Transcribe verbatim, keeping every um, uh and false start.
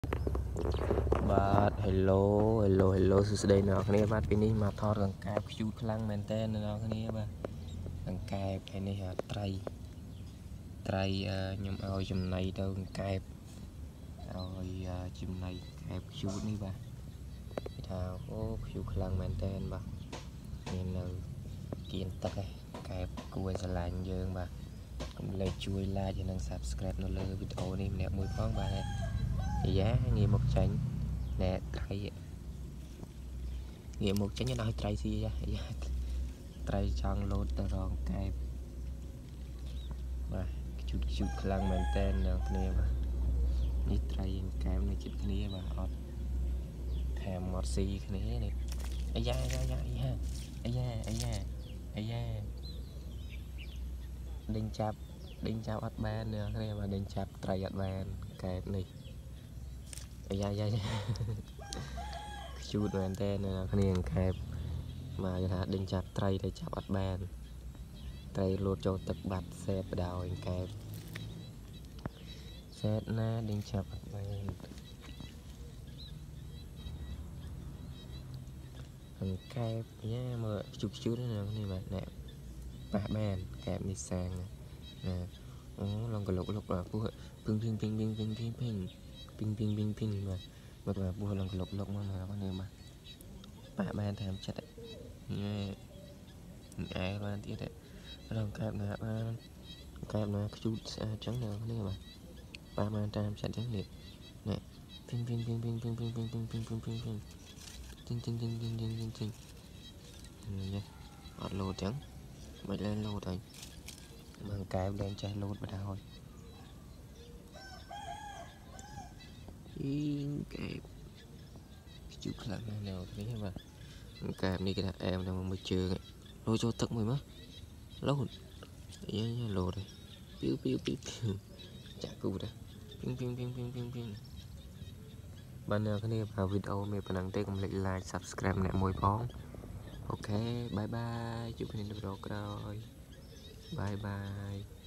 បាទ hello hello hello សួស្តីអ្នកនរគ្នាបាទពេលនេះមកថតកង្កែប cute ខ្លាំងមែនតើអ្នកនរគ្នាបាទកង្កែបហើយនេះត្រីត្រីខ្ញុំឲ្យចំណីទៅកង្កែបឲ្យចំណីកង្កែប cute នេះបាទគេថាអូ cute ខ្លាំងមែនតើបាទមាននៅគៀនទឹកឯងកង្កែបគួរឲ្យស្រឡាញ់យើងបាទកុំភ្លេចជួយ like ហើយនិង subscribe នៅលើវីដេអូនេះម្នាក់មួយផងបាទអាយ៉ាងាយមកចាញ់ណែត្រីងាកមកចេញដល់ឲ្យត្រីស៊ីយ៉ាត្រីចង់លោតទៅរងកែបបាទជូតជូតខ្លាំងមែនតើអ្នកគ្នាបាទនេះត្រីកែបនៅជិតគ្នាបាទអត់ខាមអត់ស៊ីគ្នានេះអាយ៉ាយ៉ាយ៉ាអាយ៉ាអាយ៉ាអាយ៉ាអាយ៉ាដេញចាប់ដេញចាប់អត់បានអ្នកគ្នាបាទដេញចាប់ត្រីអត់បានកែបនេះអាយ៉ាយ៉ាជូតមែនតើអ្នកគ្នាកែបមកគេថាដេញចាប់ត្រីតែចាប់អត់បានត្រីលោតចូលទឹកបាត់សេបបដោយកែបសេតណាដេញចាប់អត់បានកែបយ៉ាមើលជុកជូតណានេះបាទណែប៉ះបានកែបនេះសាងណាអូឡងកលុកលុកបាទពោះពឹងពីងពីងពីងពីងពីងពីងពីងពីងពីងពីងបាទមកបាទពោះឡងកលុកលុកមកណានេះបាទប៉ះបានតាមចិត្តញ៉ែអែបានទៀតរងកែបណាបានកែបណាខ្ជូតស្អាតចឹងណានេះបាទប៉ះបានតាមចិត្តចឹងនេះណែពីងពីងពីងពីងពីងពីងពីងពីងពីងពីងពីងពីងជីងជីងជីងជីងជីងជីងជីងញ៉ែអត់លោតចឹងមិនlênលោតហើយមើលកែបលែងចេះលោតបដ ாய் អីកែបខ្ជូតខ្លាំងណាស់នេះបាទកែបនេះគេថាអែមតែមួយជើងលោតចូលទឹកមួយមើលលោតយាយលោតពីវពីវពីវចាក់គូដែរពីងពីងពីងពីងពីងពីងបានអ្នកគ្នាបើវីដេអូមានប៉ុណ្ណឹងទេកុំភ្លេច like subscribe អ្នកមួយផងអូខេបាយបាយជួបគ្នានៅវីដេអូក្រោយបាយបាយ